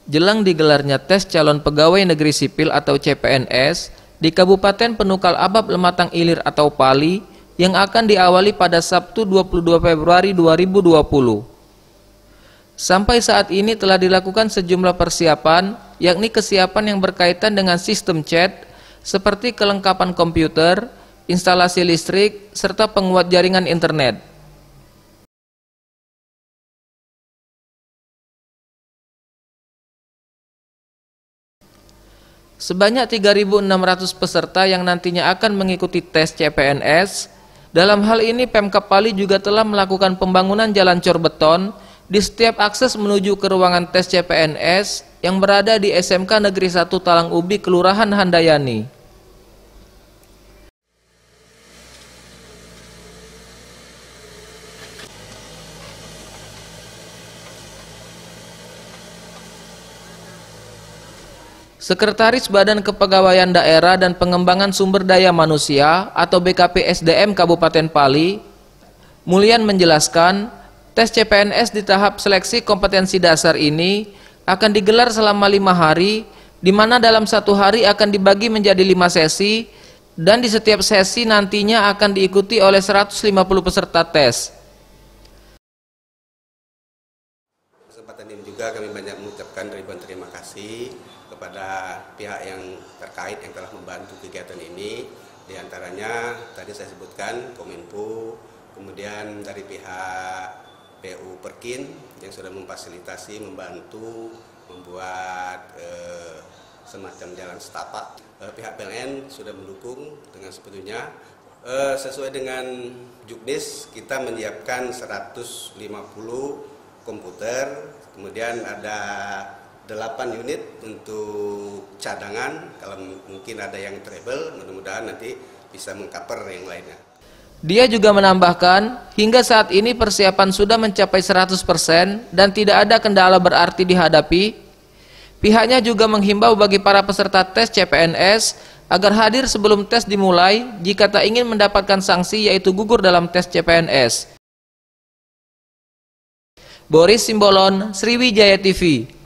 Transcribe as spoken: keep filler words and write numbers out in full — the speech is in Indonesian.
Jelang digelarnya tes calon pegawai negeri sipil atau C P N S di Kabupaten Penukal Abab Lematang Ilir atau Pali yang akan diawali pada Sabtu dua puluh dua Februari dua ribu dua puluh. Sampai saat ini telah dilakukan sejumlah persiapan, yakni kesiapan yang berkaitan dengan sistem chat seperti kelengkapan komputer, instalasi listrik, serta penguat jaringan internet. Sebanyak tiga ribu enam ratus peserta yang nantinya akan mengikuti tes C P N S. Dalam hal ini Pemkab Pali juga telah melakukan pembangunan jalan cor beton di setiap akses menuju ke ruangan tes C P N S yang berada di S M K Negeri satu Talang Ubi, Kelurahan Handayani. Sekretaris Badan Kepegawaian Daerah dan Pengembangan Sumber Daya Manusia atau B K P S D M Kabupaten Pali, Mulyan menjelaskan, tes C P N S di tahap seleksi kompetensi dasar ini akan digelar selama lima hari, di mana dalam satu hari akan dibagi menjadi lima sesi, dan di setiap sesi nantinya akan diikuti oleh seratus lima puluh peserta tes. Kesempatan ini juga kami banyak mengucapkan ribuan terima kasih kepada pihak yang terkait yang telah membantu kegiatan ini, diantaranya tadi saya sebutkan Kominfo, kemudian dari pihak P U Perkin yang sudah memfasilitasi, membantu membuat eh, semacam jalan setapak, eh, pihak P L N sudah mendukung dengan sepenuhnya. Eh, sesuai dengan Juknis kita menyiapkan seratus lima puluh komputer, kemudian ada delapan unit untuk cadangan, kalau mungkin ada yang treble, mudah-mudahan nanti bisa mengcover yang lainnya. Dia juga menambahkan, hingga saat ini persiapan sudah mencapai seratus persen dan tidak ada kendala berarti dihadapi. Pihaknya juga menghimbau bagi para peserta tes C P N S agar hadir sebelum tes dimulai jika tak ingin mendapatkan sanksi yaitu gugur dalam tes C P N S. Boris Simbolon, Sriwijaya T V.